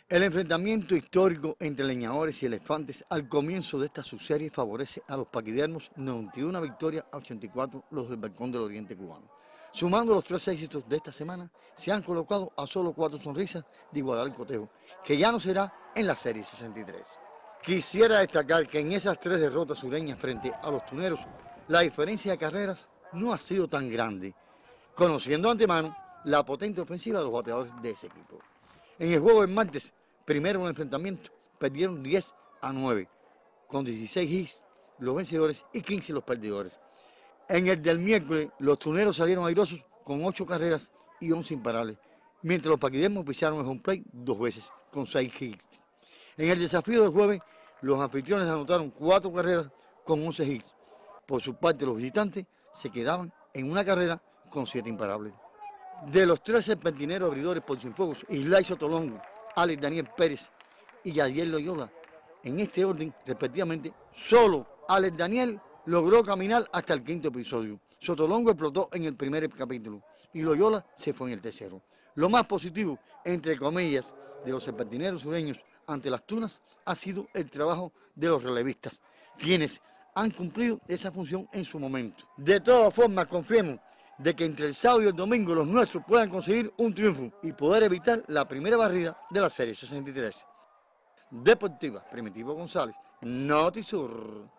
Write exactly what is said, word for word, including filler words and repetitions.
El enfrentamiento histórico entre leñadores y elefantes al comienzo de esta subserie favorece a los paquidermos noventa y una victorias a ochenta y cuatro los del Balcón del Oriente cubano. Sumando los tres éxitos de esta semana, se han colocado a solo cuatro sonrisas de igualar el cotejo, que ya no será en la serie sesenta y tres. Quisiera destacar que en esas tres derrotas sureñas frente a los tuneros, la diferencia de carreras no ha sido tan grande, conociendo de antemano la potente ofensiva de los bateadores de ese equipo. En el juego del martes, primero en el enfrentamiento, perdieron diez a nueve, con dieciséis hits los vencedores y quince los perdedores. En el del miércoles, los tuneros salieron airosos con ocho carreras y once imparables, mientras los paquidermos pisaron el home plate dos veces, con seis hits. En el desafío del jueves, los anfitriones anotaron cuatro carreras con once hits. Por su parte, los visitantes se quedaban en una carrera con siete imparables. De los tres serpentineros abridores por Cienfuegos, Islay Sotolongo, Alex Daniel Pérez y Yadier Loyola, en este orden, respectivamente, solo Alex Daniel logró caminar hasta el quinto episodio. Sotolongo explotó en el primer capítulo y Loyola se fue en el tercero. Lo más positivo, entre comillas, de los serpentineros sureños ante las tunas ha sido el trabajo de los relevistas, quienes han cumplido esa función en su momento. De todas formas, confiemos de que entre el sábado y el domingo los nuestros puedan conseguir un triunfo y poder evitar la primera barrida de la serie sesenta y tres. Deportiva, Primitivo González, Notisur.